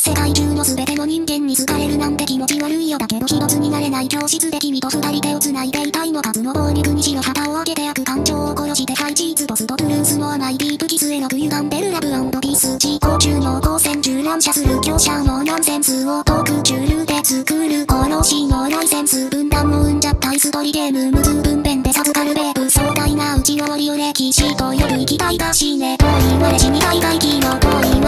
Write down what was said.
世界中の全ての人間に好かれるなんて気持ち悪いよ。だけど一つになれない教室で君と二人手を繋いでいたいの。数の暴力に白旗を上げて悪感情を殺してハイチーズボスとトゥルースの甘いディープキスへの歪んでるラブ&ピース。地行中の光線銃乱射する強者のナンセンスをトークチュールで作る殺しのライセンス。分断を生んじゃった椅子取りゲーム無数分娩で授かるベーブ。壮大な内容りを歴史と呼ぶ生きたいだしね。遠い我死にたい外気の遠い